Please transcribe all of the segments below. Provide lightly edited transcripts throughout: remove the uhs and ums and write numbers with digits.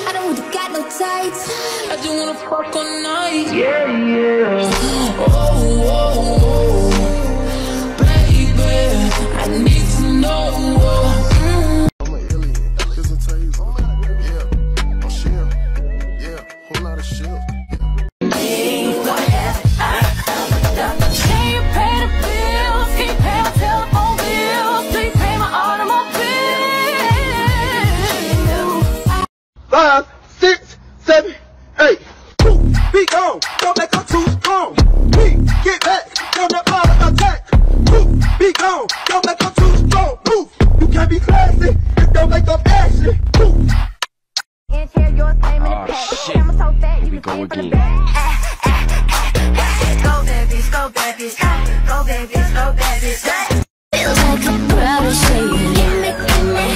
I don't really got no tights. I just wanna fuck all night. Yeah, yeah. Oh, baby, I need to know. I'm an alien. Here's a taser. Yeah, I'm shield. Yeah, whole lot of shield. Can you pay the bills? Can you pay my telephone bills? Do you pay my automobile? 5, 6, 7, 8. Be gone, don't make her too strong. Get back, don't let her attack. Be gone, don't make her too strong. You can't be classy if don't make up action. And share your same in the pack. I'm so fat, you can go see from the again. back. Go babies, go babies, go babies, go babies. Feels like a crowd is saying, give me, give me.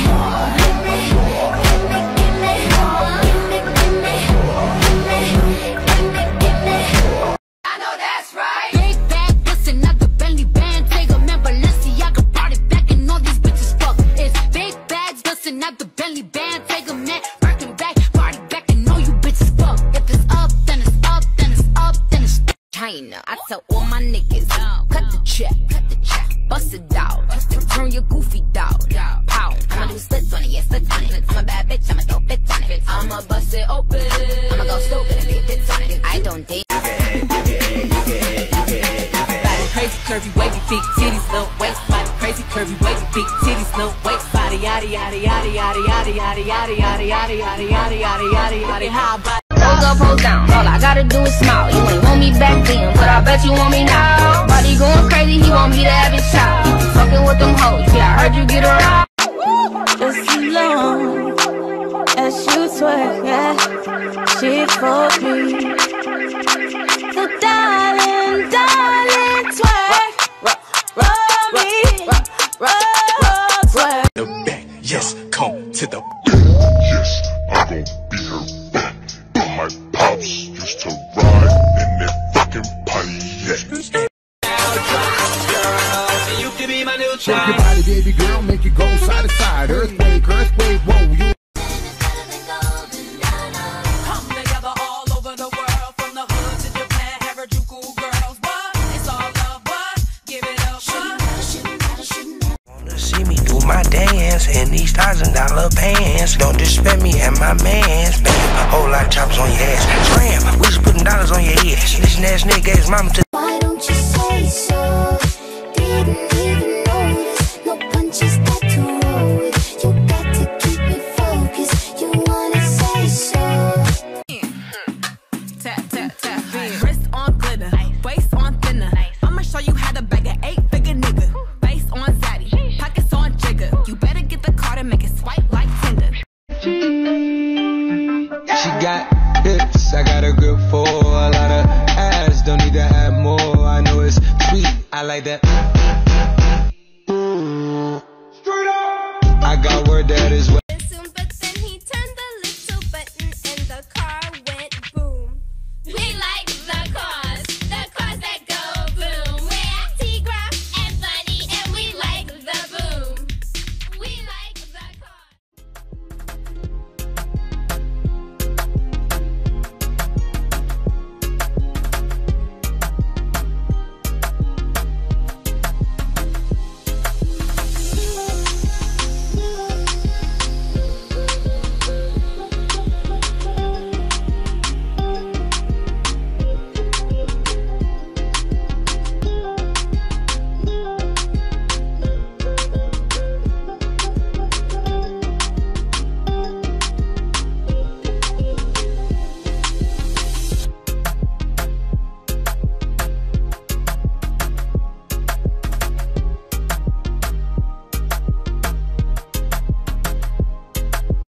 I know that's right. Big bag, bustin' out the Bentley band. Take a man, Balenciaga brought it back, and all these bitches fuck. It's big bags, bustin' out the Bentley band. Take a man, Birkin back, party back, and all you bitches fuck. If it's up, then it's up, then it's up, then it's China. I tell all my niggas, cut the check, bust it out, turn your goofy dog. Pow, I'ma do splits on it, yeah, splits on it. I'm a bad bitch, I'ma throw fits on it. I'ma bust it open, I'ma go stupid if it fits on it. I don't date. Crazy curvy wavy big titties, no waist body. Crazy curvy wavy big titties, no waist body. Yada yada yada yada yada yada yada yada yada yada yada yada yada yada. How about? Pose up, pose down. All I gotta do is smile. You ain't want me back then, but I bet you want me now. Body going crazy, he want me to have his child. You fucking with them hoes, yeah, I heard you get around. Just as long as you twerk, yeah, she for me. So darling, darling, twerk for me, twerk. The back, yes, come to the Yes, I'm gon' be her back. But my pops used to ride in that fucking Pontiac. You can be my new Shake your body, baby girl, make it go side to side. Earthquake, whoa, you. Come together all over the world, from the hood to Japan, Harajuku girls. But it's all love, but give it up, Wanna see me do my dance in these $1,000 pants. Don't disrespect me and my mans. Bam, whole lot of choppers on your ass. Scram, we just putting dollars on your head. Snitching ass nigga gave his mama to. Why don't you say so? Didn't even notice. No punches that to roll with. You got to keep me focused. You wanna say so? tap tap tap. Wrist on glitter, waist on thinner. I'ma show you how to bag an 8-figure nigga. Face on zaddy, pockets on jigger. You better get the card and make it swipe like Tinder. She got hips, I got a grip for a lot of ass. Don't need to add more. I know it's sweet, I like that.